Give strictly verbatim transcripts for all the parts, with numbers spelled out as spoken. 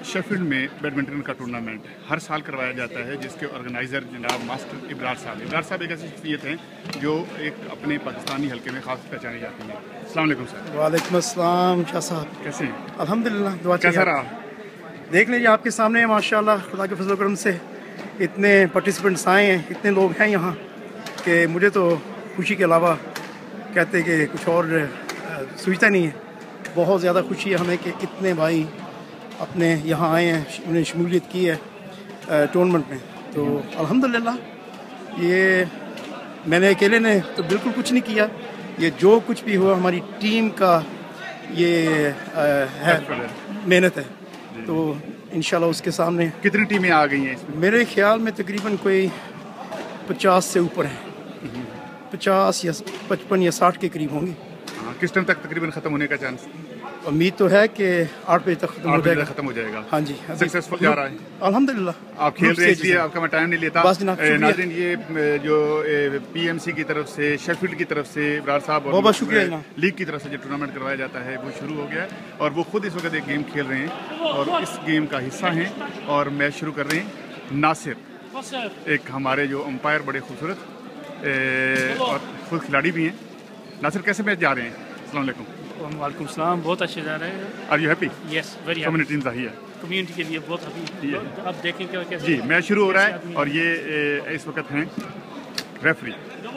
Sheffield में badminton का tournament हर साल करवाया जाता है, जिसके ऑर्गेनाइज़र जनाब मास्टर इब्रार साहब इब्रार साहब एक ऐसी शख्सियत हैं जो एक अपने पाकिस्तानी हल्के में खास पहचानी जाती हैं। अस्सलाम वालेकुम सर। वालेकुम अस्सलाम शाह साहब, कैसे हैं? अल्हम्दुलिल्लाह, दुआ कैसा चाहिए। रहा? देख लीजिए आपके सामने माशाल्लाह खुदा के फजल करम से इतने पार्टिसिपेंट्स आए हैं, इतने लोग हैं यहाँ कि मुझे तो खुशी के अलावा कहते कि कुछ और सूझता नहीं है। बहुत ज़्यादा खुशी है हमें कि इतने भाई अपने यहाँ आए हैं, उन्हें शमूलियत की है टूर्नामेंट में। तो अल्हम्दुलिल्लाह, ये मैंने अकेले ने तो बिल्कुल कुछ नहीं किया, ये जो कुछ भी हुआ हमारी टीम का ये आ, है, मेहनत है। तो इंशाल्लाह उसके सामने कितनी टीमें आ गई हैं इसमें? मेरे ख्याल में तकरीबन कोई पचास से ऊपर है, पचास या पचपन या साठ के करीब होंगे। हाँ, किस टाइम तक तकरीबन ख़त्म होने का चांस? उम्मीद तो है कि आठ बजे तक खत्म हो जाएगा। खत्म हो जाएगा। हाँ जी, सक्सेसफुल जा रहा है अल्हम्दुलिल्लाह। आप खेल रहे हैं, इसलिए आपका मैं टाइम नहीं लेता। बस जनाब, शुक्रिया। नाज़रीन, ये जो पीएमसी की तरफ से, शेफील्ड की तरफ से इब्रार साहब बहुत बहुत शुक्रिया जनाब। लीग की तरफ से जो टूर्नामेंट करवाया जाता है वो शुरू हो गया है और वो खुद इस वक्त एक गेम खेल रहे हैं और इस गेम का हिस्सा हैं और मैच शुरू कर रहे हैं। नासिर, एक हमारे जो अंपायर बड़े खूबसूरत और खुद खिलाड़ी भी हैं। नासिर, कैसे मैच जा रहे हैं? अस्सलाम वालेकुम। वालेकुम सलाम, बहुत अच्छे जा रहे हैं। Are you happy? Yes, very happy. Community teams है कम्युनिटी के लिए बहुत हैप्पी। अब देखें क्या कैसे जी मैच शुरू हो रहा है और ये ए, इस वक्त हैं रेफरी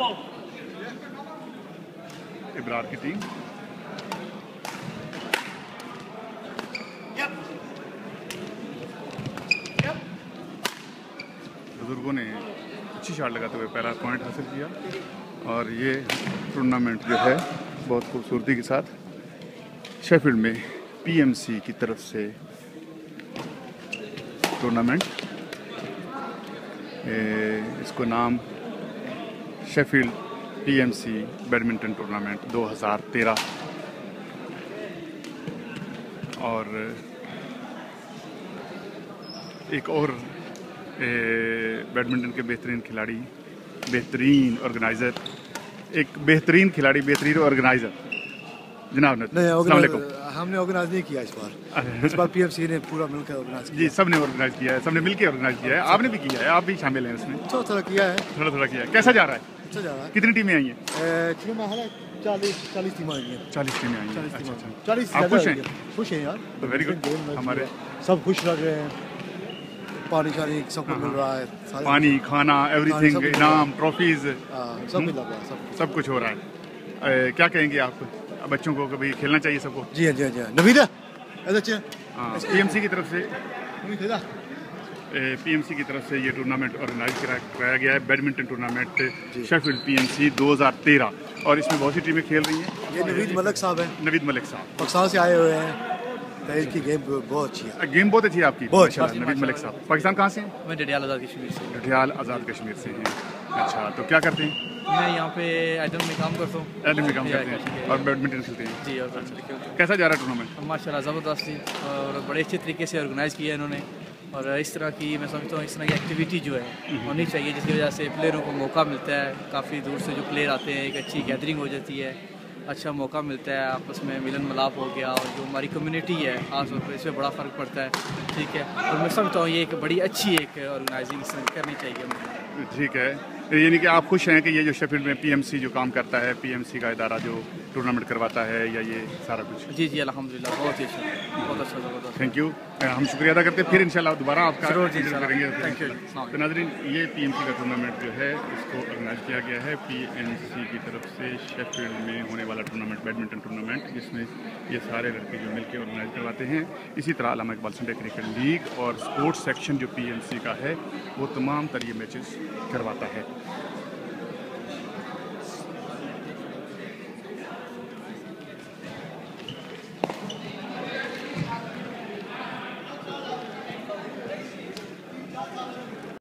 इब्रार की टीम। बुजुर्गों ने अच्छी शॉट लगाते हुए पहला पॉइंट हासिल किया और ये टूर्नामेंट जो है बहुत खूबसूरती के साथ शेफील्ड में पीएमसी की तरफ से टूर्नामेंट, इसको नाम शेफील्ड पीएमसी बैडमिंटन टूर्नामेंट दो हज़ार तेरह और एक और बैडमिंटन के बेहतरीन खिलाड़ी, बेहतरीन ऑर्गेनाइज़र, एक बेहतरीन खिलाड़ी, बेहतरीन ऑर्गेनाइज़र जनाब। नहीं, हमने ऑर्गेनाइज नहीं किया इस बार। इस बार पीएमसी ने पूरा मिलकर ऑर्गेनाइज किया। जी, सबने ऑर्गेनाइज किया है, सबने मिलकर ऑर्गेनाइज किया है। आपने भी किया है, आप भी शामिल हैं उसमें? थोड़ा थोड़ा किया है। थोड़ा थोड़ा किया है। कैसा जा रहा है? अच्छा जा रहा है। कितनी टीमें आई हैं? चालीस चालीस टीमें आई हैं। चालीस टीमें आई हैं। चालीस अच्छा, टीमें। अच्छा। चालीस आप खुश हैं? खुश हैं यार। तो वेरी गुड। हमारे सब खुश लग रहे हैं, पानी शानी सब कुछ मिल रहा है, पानी, खाना, एवरीथिंग, इनाम, ट्रॉफीज, सब मिल रहा है, सब सब कुछ हो रहा है। क्या कहेंगे आप बच्चों को? कभी खेलना चाहिए सबको? जी हाँ, जी हाँ, जी हाँ। नवीदा हाँ, पीएमसी की तरफ से पीएमसी की तरफ से ये टूर्नामेंट ऑर्गेनाइज कराया गया है, बैडमिंटन टूर्नामेंट शेफील्ड पीएमसी दो हज़ार तेरह और इसमें बहुत सी टीमें खेल रही हैं। ये नवीद मलिक साहब हैं, नवीद मलिक साहब पाकिस्तान से आए हुए हैं। इनकी गेम बहुत अच्छी है। गेम बहुत अच्छी है आपकी, बहुत अच्छी। नवीद मलिक साहब पाकिस्तान कहाँ से हैं? मैं डडियाल आज़ाद कश्मीर से। डडियाल आज़ाद कश्मीर से हैं। अच्छा, तो क्या करते हैं? मैं यहाँ पे एडम में काम करता हूँ। एडम में काम करते हैं और बैडमिंटन खेलते हैं। जी, और कैसा जा रहा है टूर्नामेंट? माशाल्लाह ज़बरदस्त थी और बड़े अच्छे तरीके से ऑर्गेनाइज़ किया है इन्होंने। और इस तरह की मैं समझता हूँ इस तरह की एक्टिविटी जो है होनी चाहिए, जिसकी वजह से प्लेयरों को मौका मिलता है। काफ़ी दूर से जो प्लेयर आते हैं, एक अच्छी गैदरिंग हो जाती है, अच्छा मौका मिलता है, आपस में मिलन मिलाप हो गया और जो हमारी कम्युनिटी है खासतौर पर इसमें बड़ा फ़र्क पड़ता है। ठीक है, और मैं समझता हूँ ये एक बड़ी अच्छी एक ऑर्गेनाइजिंग करनी चाहिए हमें। ठीक है, यानी कि आप खुश हैं कि ये जो शेफील्ड में पीएमसी जो काम करता है, पीएमसी का इदारा जो टूर्नामेंट करवाता है, या ये सारा कुछ? जी जी, अल्हम्दुलिल्लाह, बहुत ही अच्छा, बहुत अच्छा, ज़बरदस्त। थैंक यू, हम शुक्रिया अदा करते हैं। फिर इंशाल्लाह दोबारा आपका करेंगे। Thank you. तो नाज़रीन, ये पीएमसी का टूर्नामेंट जो है इसको ऑर्गेनाइज किया गया है पीएमसी की तरफ से शेफील्ड में होने वाला टूर्नामेंट, बैडमिंटन टूर्नामेंट, जिसमें ये सारे लड़के जो मिलकर ऑर्गेनाइज करवाते हैं। इसी तरह Allama Iqbal Sunday cricket league और स्पोर्ट्स सेक्शन जो पीएमसी का है वो तमाम तर ये मैचेस करवाता है।